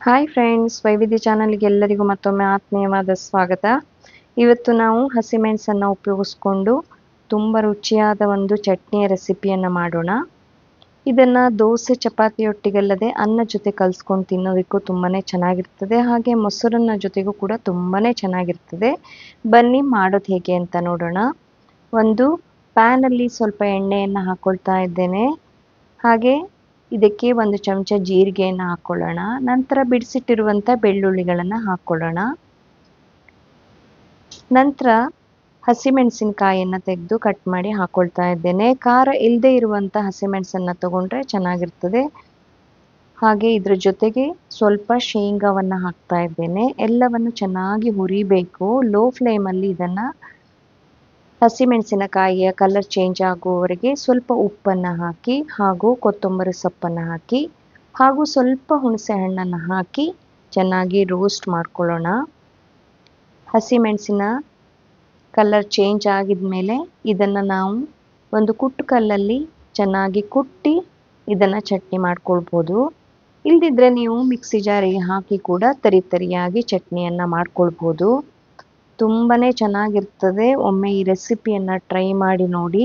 Hi friends, ವೈವಿಧ್ಯ ಚಾನಲ್ಗೆ ಎಲ್ಲರಿಗೂ ಮತ್ತೊಮ್ಮೆ ಆತ್ಮೀಯವಾದ ಸ್ವಾಗತ. ಇವತ್ತು ನಾವು ಹಸಿಮೆಣಸನ್ನು ಉಪಯೋಗಿಸ್ಕೊಂಡು ತುಂಬ ರುಚಿಯಾದ ಒಂದು ಚಟ್ನಿಯ ರೆಸಿಪಿಯನ್ನು ಮಾಡೋಣ. ಇದನ್ನು ದೋಸೆ ಚಪಾತಿಯೊಟ್ಟಿಗಲ್ಲದೆ ಅನ್ನ ಜೊತೆ ಕಲಿಸ್ಕೊಂಡು ತಿನ್ನೋದಕ್ಕೂ ತುಂಬಾ ಚೆನ್ನಾಗಿರ್ತದೆ. ಹಾಗೆ ಮೊಸರನ್ನ ಜೊತೆಗೂ ಕೂಡ ತುಂಬಾ ಚೆನ್ನಾಗಿರ್ತದೆ. ಬನ್ನಿ ಮಾಡೋದು ಹೇಗೆ ಅಂತ ನೋಡೋಣ. ಒಂದು ಪ್ಯಾನಲ್ಲಿ ಸ್ವಲ್ಪ ಎಣ್ಣೆಯನ್ನು ಹಾಕ್ಕೊಳ್ತಾ ಇದ್ದೇನೆ. ಹಾಗೆ ಇದಕ್ಕೆ ಒಂದು ಚಮಚ ಜೀರಿಗೆಯನ್ನು ಹಾಕ್ಕೊಳ್ಳೋಣ. ನಂತರ ಬಿಡಿಸಿಟ್ಟಿರುವಂಥ ಬೆಳ್ಳುಳ್ಳಿಗಳನ್ನು ಹಾಕ್ಕೊಳ್ಳೋಣ. ನಂತರ ಹಸಿಮೆಣಸಿನಕಾಯಿಯನ್ನು ತೆಗೆದು ಕಟ್ ಮಾಡಿ ಹಾಕ್ಕೊಳ್ತಾ ಇದ್ದೇನೆ. ಖಾರ ಇಲ್ಲದೆ ಇರುವಂಥ ಹಸಿಮೆಣಸನ್ನು ತಗೊಂಡ್ರೆ ಚೆನ್ನಾಗಿರ್ತದೆ. ಹಾಗೆ ಇದ್ರ ಜೊತೆಗೆ ಸ್ವಲ್ಪ ಶೇಂಗಾವನ್ನು ಹಾಕ್ತಾ ಇದ್ದೇನೆ. ಎಲ್ಲವನ್ನು ಚೆನ್ನಾಗಿ ಹುರಿಬೇಕು. ಲೋ ಫ್ಲೇಮಲ್ಲಿ ಇದನ್ನು ಹಸಿಮೆಣಸಿನಕಾಯಿಯ ಕಲರ್ ಚೇಂಜ್ ಆಗುವವರೆಗೆ ಸ್ವಲ್ಪ ಉಪ್ಪನ್ನು ಹಾಕಿ ಹಾಗೂ ಕೊತ್ತಂಬರಿ ಸೊಪ್ಪನ್ನು ಹಾಕಿ ಹಾಗೂ ಸ್ವಲ್ಪ ಹುಣಸೆ ಹಣ್ಣನ್ನು ಹಾಕಿ ಚೆನ್ನಾಗಿ ರೋಸ್ಟ್ ಮಾಡ್ಕೊಳ್ಳೋಣ. ಹಸಿಮೆಣಸಿನ ಕಲರ್ ಚೇಂಜ್ ಆಗಿದ ಮೇಲೆ ಇದನ್ನು ನಾವು ಒಂದು ಕುಟ್ಟು ಕಲ್ಲಲ್ಲಿ ಚೆನ್ನಾಗಿ ಕುಟ್ಟಿ ಇದನ್ನು ಚಟ್ನಿ ಮಾಡ್ಕೊಳ್ಬೋದು. ಇಲ್ದಿದ್ರೆ ನೀವು ಮಿಕ್ಸಿ ಜಾರಿಗೆ ಹಾಕಿ ಕೂಡ ತರಿಯಾಗಿ ಚಟ್ನಿಯನ್ನು ಮಾಡ್ಕೊಳ್ಬೋದು. ತುಂಬಾ ಚೆನ್ನಾಗಿರ್ತದೆ. ಒಮ್ಮೆ ಈ ರೆಸಿಪಿಯನ್ನು ಟ್ರೈ ಮಾಡಿ ನೋಡಿ.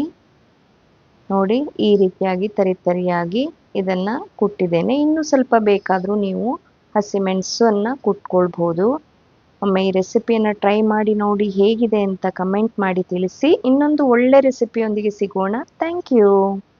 ಈ ರೀತಿಯಾಗಿ ತರಿಯಾಗಿ ಇದನ್ನು ಕುಟ್ಟಿದ್ದೇನೆ. ಇನ್ನೂ ಸ್ವಲ್ಪ ಬೇಕಾದರೂ ನೀವು ಹಸಿಮೆಣಸನ್ನು ಕುಟ್ಕೊಳ್ಬೋದು. ಒಮ್ಮೆ ಈ ರೆಸಿಪಿಯನ್ನು ಟ್ರೈ ಮಾಡಿ ನೋಡಿ, ಹೇಗಿದೆ ಅಂತ ಕಮೆಂಟ್ ಮಾಡಿ ತಿಳಿಸಿ. ಇನ್ನೊಂದು ಒಳ್ಳೆ ರೆಸಿಪಿಯೊಂದಿಗೆ ಸಿಗೋಣ. Thank you.